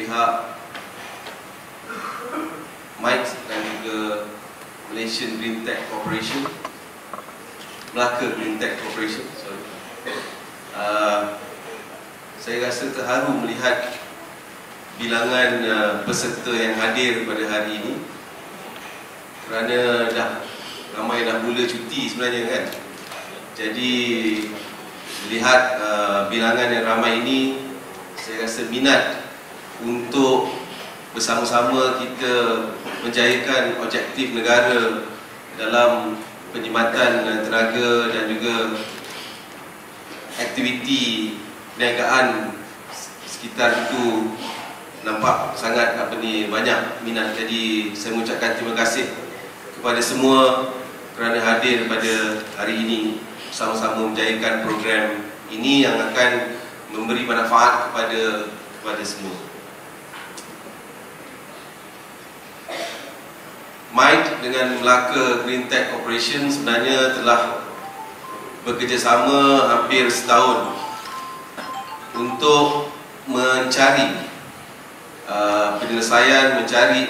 pihak MITE dan juga Malaysian Green Tech Corporation, Melaka Green Tech Corporation, sorry. Saya rasa terharu melihat bilangan peserta yang hadir pada hari ini, kerana ramai dah mula cuti sebenarnya kan. Jadi melihat bilangan yang ramai ini, saya rasa minat untuk bersama-sama kita menjayakan objektif negara dalam penjimatan tenaga dan juga aktiviti perniagaan sekitar itu nampak sangat banyak minat. Jadi saya mengucapkan terima kasih kepada semua kerana hadir pada hari ini, sama-sama menjayakan program ini yang akan memberi manfaat kepada semua. MITE dengan Melaka Green Tech Corporation sebenarnya telah bekerjasama hampir setahun untuk mencari penyelesaian, mencari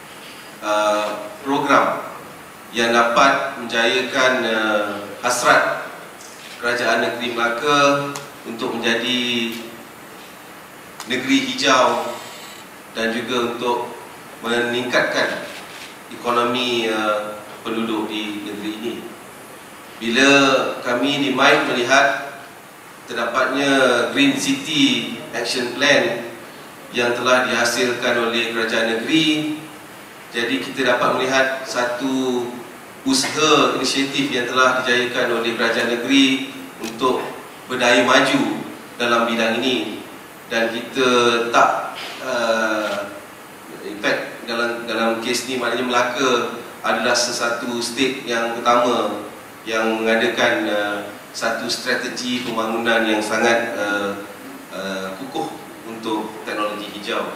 program yang dapat menjayakan hasrat Kerajaan Negeri Melaka untuk menjadi negeri hijau dan juga untuk meningkatkan ekonomi penduduk di negeri ini. Bila kami di MITE melihat terdapatnya Green City Action Plan yang telah dihasilkan oleh kerajaan negeri, jadi kita dapat melihat satu usaha inisiatif yang telah dijayakan oleh kerajaan negeri untuk berdaya maju dalam bidang ini. Dan kita tak in fact dalam kes ni maknanya Melaka adalah sesuatu state yang pertama yang mengadakan satu strategi pembangunan yang sangat kukuh untuk teknologi hijau.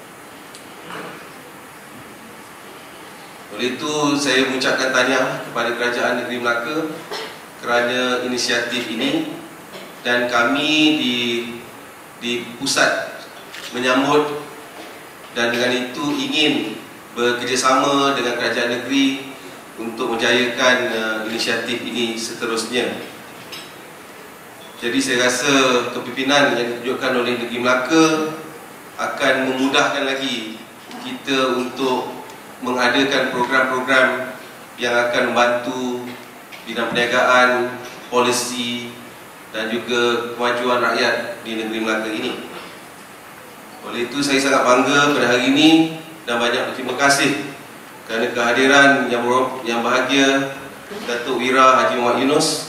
Oleh itu saya mengucapkan tahniah kepada Kerajaan Negeri Melaka kerana inisiatif ini, dan kami di pusat menyambut dan dengan itu ingin bekerjasama dengan kerajaan negeri untuk menjayakan inisiatif ini seterusnya. Jadi saya rasa kepimpinan yang ditunjukkan oleh Negeri Melaka akan memudahkan lagi kita untuk mengadakan program-program yang akan membantu bidang perniagaan, polisi dan juga kemajuan rakyat di Negeri Melaka ini. Oleh itu saya sangat bangga pada hari ini dan banyak berterima kasih kerana kehadiran yang bahagia Datuk Wira Haji Muhammad Yunus,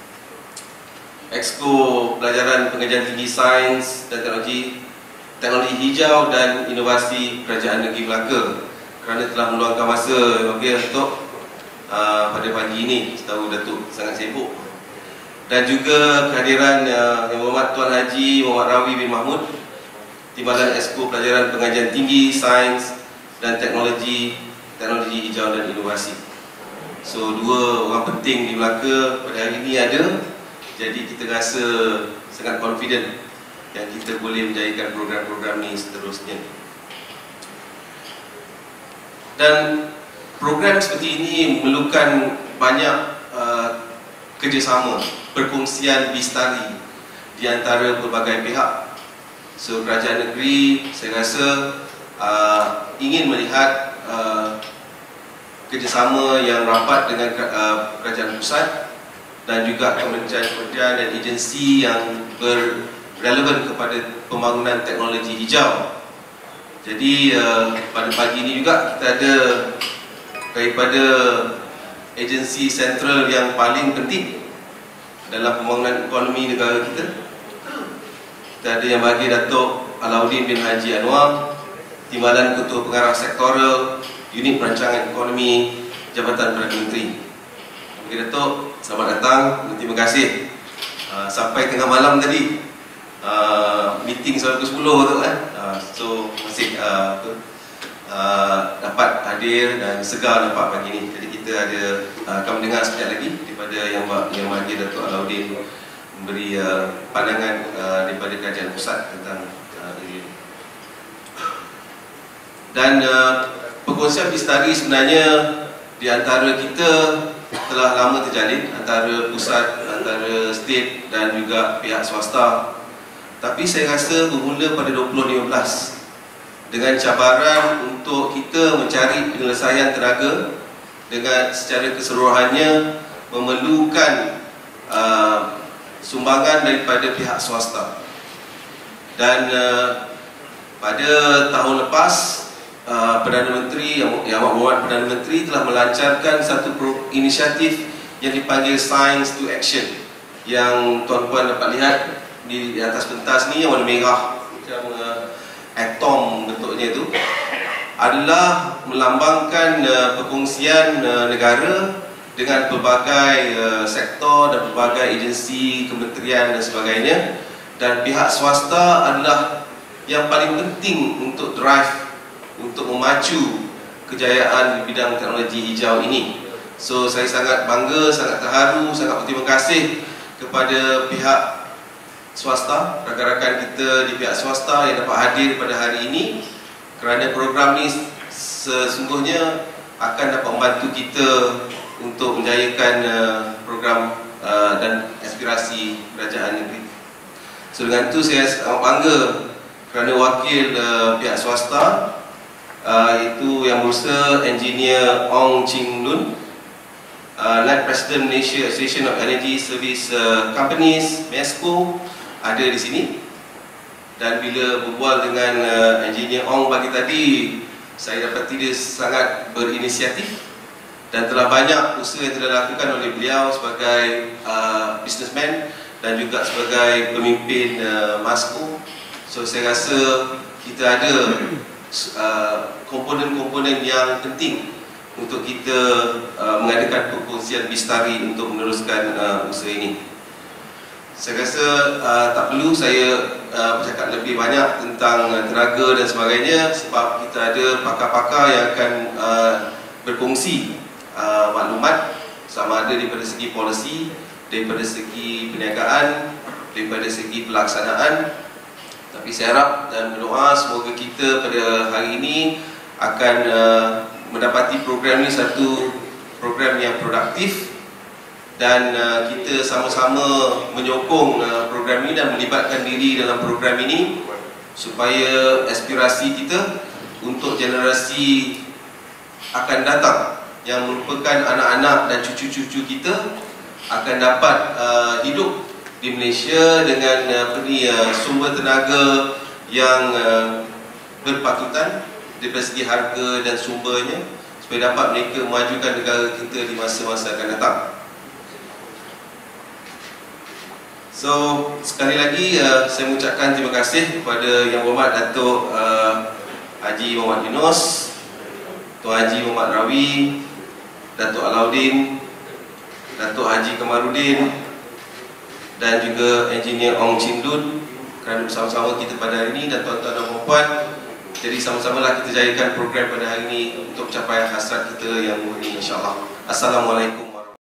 Exco Pelajaran Pengajian Tinggi Sains dan Teknologi Hijau dan Inovasi Kerajaan Negeri Melaka kerana telah meluangkan masa untuk pada pagi ini. Setahu Datuk sangat sibuk. Dan juga kehadiran Yang Berhormat Tuan Haji Muhammad Rawi bin Mahmud, Timbalan Exco Pelajaran Pengajian Tinggi Sains dan Teknologi Hijau dan Inovasi. So dua orang penting di Melaka pada hari ini ada. Jadi kita rasa sangat confident yang kita boleh menjayakan program-program ni seterusnya. Dan program seperti ini memerlukan banyak kerjasama, perkongsian bistari di antara pelbagai pihak. So kerajaan negeri saya rasa ingin melihat kerjasama yang rapat dengan kerajaan pusat dan juga kementerian-kementerian dan agensi yang berrelevan kepada pembangunan teknologi hijau. Jadi pada pagi ini juga kita ada daripada agensi sentral yang paling penting dalam pembangunan ekonomi negara kita. Kita ada yang bagi Datuk Alauddin bin Haji Anwar, Timbalan Ketua Pengarah Sektoral Unit Perancangan Ekonomi Jabatan Perdana Menteri. Okey Datuk, selamat datang dan terima kasih. Sampai tengah malam tadi meeting sampai pukul 10 tu kan. So masih dapat hadir dan segar nampak pagi ni. Jadi kita ada akan mendengar sekejap lagi daripada yang bagi Datuk Alauddin memberi pandangan daripada kerajaan pusat tentang ini. Dan perkongsian Bistari sebenarnya di antara kita telah lama terjalin, antara pusat, antara state dan juga pihak swasta. Tapi saya rasa bermula pada 2015 dengan cabaran untuk kita mencari penyelesaian tenaga dengan secara keseluruhannya memerlukan sumbangan daripada pihak swasta. Dan pada tahun lepas Perdana Menteri Yang Amat Perdana Menteri telah melancarkan satu inisiatif yang dipanggil Science to Action, yang tuan-tuan dapat lihat di atas pentas ni yang warna merah macam atom bentuknya itu, adalah melambangkan perkongsian negara dengan pelbagai sektor dan pelbagai agensi, kementerian dan sebagainya. Dan pihak swasta adalah yang paling penting untuk drive, untuk memacu kejayaan di bidang teknologi hijau ini. So saya sangat bangga, sangat terharu, sangat berterima kasih kepada pihak swasta, rakan-rakan kita di pihak swasta yang dapat hadir pada hari ini, kerana program ini sesungguhnya akan dapat membantu kita untuk menjayakan program dan aspirasi kerajaan negeri. So dengan itu saya sangat bangga kerana wakil pihak swasta itu Yang Berusaha Engineer Ong Ching Lun, Night President Malaysia Association of Energy Service Companies (MESCO) ada di sini. Dan bila berbual dengan Engineer Ong pagi tadi, saya dapati dia sangat berinisiatif dan telah banyak usaha yang telah dilakukan oleh beliau sebagai businessman dan juga sebagai pemimpin MASCO. So saya rasa kita ada komponen-komponen yang penting untuk kita mengadakan perkongsian Bistari untuk meneruskan usaha ini. Saya rasa tak perlu saya bercakap lebih banyak tentang tenaga dan sebagainya, sebab kita ada pakar-pakar yang akan berkongsi maklumat sama ada daripada segi polisi, daripada segi perniagaan, daripada segi pelaksanaan. Tapi saya harap dan berdoa semoga kita pada hari ini akan mendapati program ini satu program yang produktif, dan kita sama-sama menyokong program ini dan melibatkan diri dalam program ini supaya aspirasi kita untuk generasi akan datang yang merupakan anak-anak dan cucu-cucu kita akan dapat hidup di Malaysia dengan sumber tenaga yang berpatutan dari segi harga dan sumbernya, supaya dapat mereka memajukan negara kita di masa-masa akan datang. So sekali lagi saya mengucapkan terima kasih kepada Yang Berhormat Datuk Haji Muhammad Yunus, Tuan Haji Muhammad Rawi, Datuk Alauddin, Datuk Haji Kamarudin dan juga Engineer Ong Ching Lun kerana bersama-sama kita pada hari ini, dan tuan-tuan dan puan-puan. Jadi sama-samalah kita jayakan program pada hari ini untuk capai hasrat kita yang murni, insya-Allah. Assalamualaikum.